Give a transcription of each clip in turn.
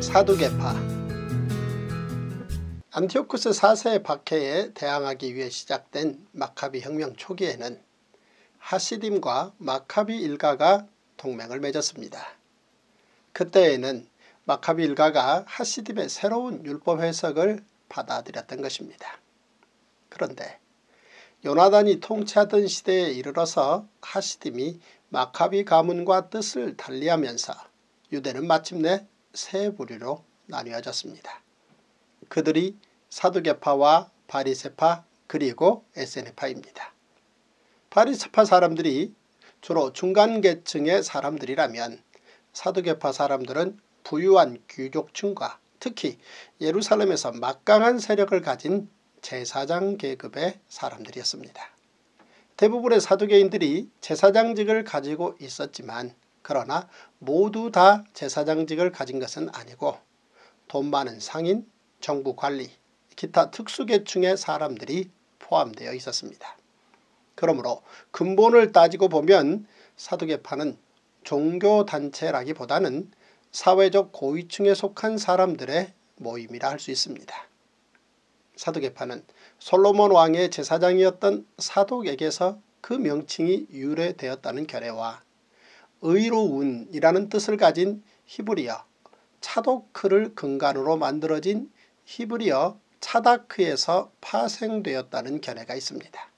사두개파. 안티오쿠스 4세의 박해에 대항하기 위해 시작된 마카비 혁명 초기에는 하시딤과 마카비 일가가 동맹을 맺었습니다. 그때에는 마카비 일가가 하시딤의 새로운 율법 해석을 받아들였던 것입니다. 그런데 요나단이 통치하던 시대에 이르러서 하시딤이 마카비 가문과 뜻을 달리하면서 유대는 마침내 세 부류로 나뉘어졌습니다. 그들이 사두개파와 바리새파 그리고 에세네파입니다. 바리새파 사람들이 주로 중간계층의 사람들이라면 사두개파 사람들은 부유한 귀족층과 특히 예루살렘에서 막강한 세력을 가진 제사장 계급의 사람들이었습니다. 대부분의 사두개인들이 제사장직을 가지고 있었지만 그러나 모두 다 제사장직을 가진 것은 아니고 돈 많은 상인, 정부 관리, 기타 특수계층의 사람들이 포함되어 있었습니다. 그러므로 근본을 따지고 보면 사두개파는 종교단체라기보다는 사회적 고위층에 속한 사람들의 모임이라 할 수 있습니다. 사두개파는 솔로몬 왕의 제사장이었던 사독에게서 그 명칭이 유래되었다는 견해와 의로운이라는 뜻을 가진 히브리어 차도크를 근간으로 만들어진 히브리어 차다크에서 파생되었다는 견해가 있습니다.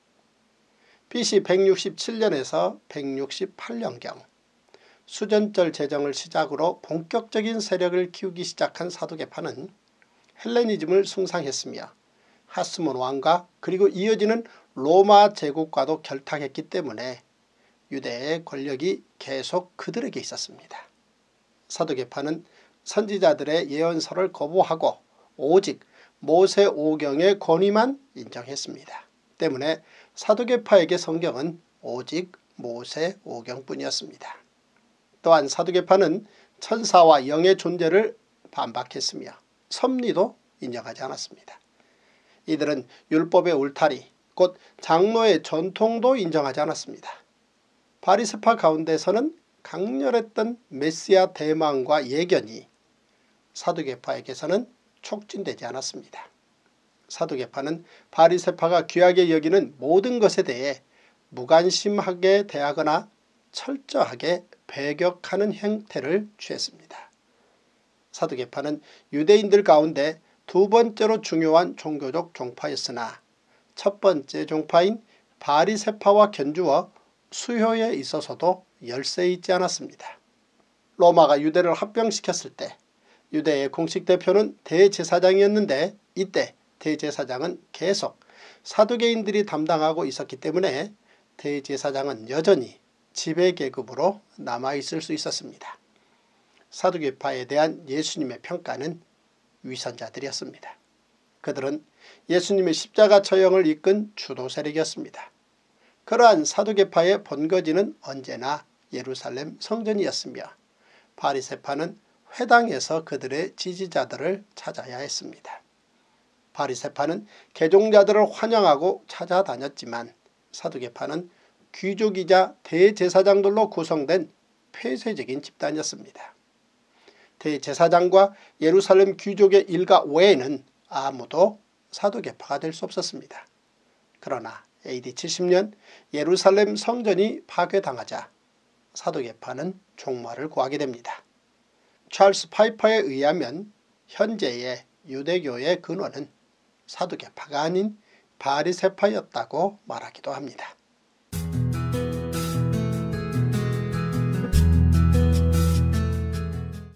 BC 167년에서 168년경 수전절 제정을 시작으로 본격적인 세력을 키우기 시작한 사두개파는 헬레니즘을 숭상했으며 하스몬 왕과 그리고 이어지는 로마 제국과도 결탁했기 때문에 유대의 권력이 계속 그들에게 있었습니다. 사두개파는 선지자들의 예언서를 거부하고 오직 모세 오경의 권위만 인정했습니다. 때문에 사두개파에게 성경은 오직 모세 오경뿐이었습니다. 또한 사두개파는 천사와 영의 존재를 반박했으며 섭리도 인정하지 않았습니다. 이들은 율법의 울타리 곧 장로의 전통도 인정하지 않았습니다. 바리새파 가운데서는 강렬했던 메시아 대망과 예견이 사두개파에게서는 촉진되지 않았습니다. 사두개파는 바리새파가 귀하게 여기는 모든 것에 대해 무관심하게 대하거나 철저하게 배격하는 형태를 취했습니다. 사두개파는 유대인들 가운데 두 번째로 중요한 종교적 종파였으나 첫 번째 종파인 바리새파와 견주어 수효에 있어서도 열세 있지 않았습니다. 로마가 유대를 합병시켰을 때 유대의 공식 대표는 대제사장이었는데 이때 대제사장은 계속 사두개인들이 담당하고 있었기 때문에 대제사장은 여전히 지배계급으로 남아있을 수 있었습니다. 사두개파에 대한 예수님의 평가는 위선자들이었습니다. 그들은 예수님의 십자가 처형을 이끈 주도 세력이었습니다. 그러한 사두개파의 본거지는 언제나 예루살렘 성전이었으며 바리새파는 회당에서 그들의 지지자들을 찾아야 했습니다. 바리새파는 개종자들을 환영하고 찾아다녔지만 사두개파는 귀족이자 대제사장들로 구성된 폐쇄적인 집단이었습니다. 대제사장과 예루살렘 귀족의 일가 외에는 아무도 사두개파가 될 수 없었습니다. 그러나 AD 70년 예루살렘 성전이 파괴당하자 사두개파는 종말을 구하게 됩니다. 찰스 파이퍼에 의하면 현재의 유대교의 근원은 사두개파가 아닌 바리새파였다고 말하기도 합니다.